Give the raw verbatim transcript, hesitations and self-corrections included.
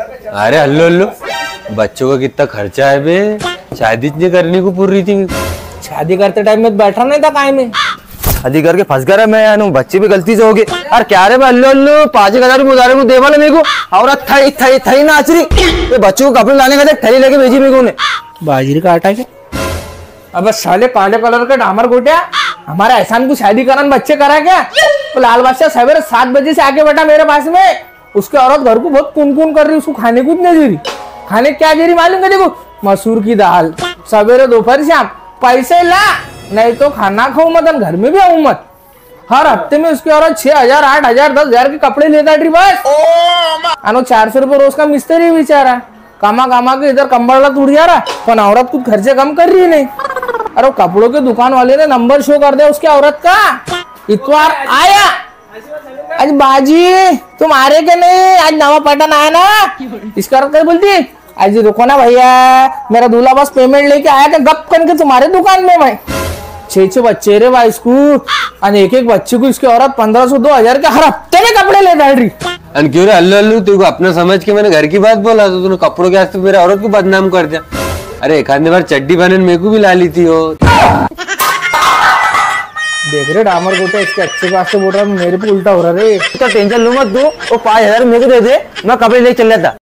अरे hello hello, बच्चों का कितना खर्चा है बे, शादी नहीं करने को पूरी थी। शादी करते टाइम में बैठा नहीं था काय में, शादी करके फंस गया मैं यानू, बच्चे भी गलती से हो गए। अरे क्या रे हल्लो हल्लो, पाँच एक हजार रुपये उधारे को दे वाला मेरे को, और थई थई थई नाच रही, तो बच्चों को कपड़े लाने का थैली लेके भेजी मेरे को ने। बाजरी का आटा क्या? अब साले काले कलर के डामर गोटिया, हमारा एहसान को शादी करान बच्चे करा क्या? तो लाल बादशाह सवेरे सात बजे से आके बैठा मेरे पास में, उसके औरत घर को बहुत कुन कुन कर रही, उसको खाने को नहीं दे रही। खाने क्या दे रही मालूम है? देखो मसूर की दाल, सवेरे दोपहर शाम, पैसे ला नहीं तो खाना खाऊ मत, घर में भी आऊ मत। हर हफ्ते में उसकी औरत छह हजार आठ हजार दस हजार के कपड़े लेता रही बस। अनो चार सौ रुपये रोज का मिस्त्री बेचारा, कामा कामा के इधर कंबल टूट जा रहा, पर औरत कुछ खर्चे कम कर रही नहीं। अरे कपड़ों के दुकान वाले ने नंबर शो कर दिया उसकी औरत का, इतवार आया। आज बाजी तुम आ रहे क्या नहीं? आज नवा पैटर्न आया ना, इसका औरत क्या बोलती, आज रुको ना भैया, मेरा दूल्हा बस पेमेंट लेके आया था, गप करके तुम्हारे दुकान में। भाई छह छह बच्चे रे भाई इसको, और एक एक बच्चे को इसकी औरत पंद्रह सौ दो हजार के हर हफ्ते में कपड़े ले डाल रही। अन क्यों रे हल्लो हल्लो, तू अपना समझ के मैंने घर की बात बोला तो तूने कपड़ों के वास्ते मेरे औरत को बदनाम कर दिया। अरे एक आधे बार चड्डी बहन मेरे को भी ला ली थी हो। देख रहे डामर गोटे इसके अच्छे वास्ते बोल रहा, मेरे पे उल्टा हो रहा रे। तो टेंशन लो मत, दो वो पाँच हजार मेरे को दे दे, मैं कपड़े लेके चल जाता।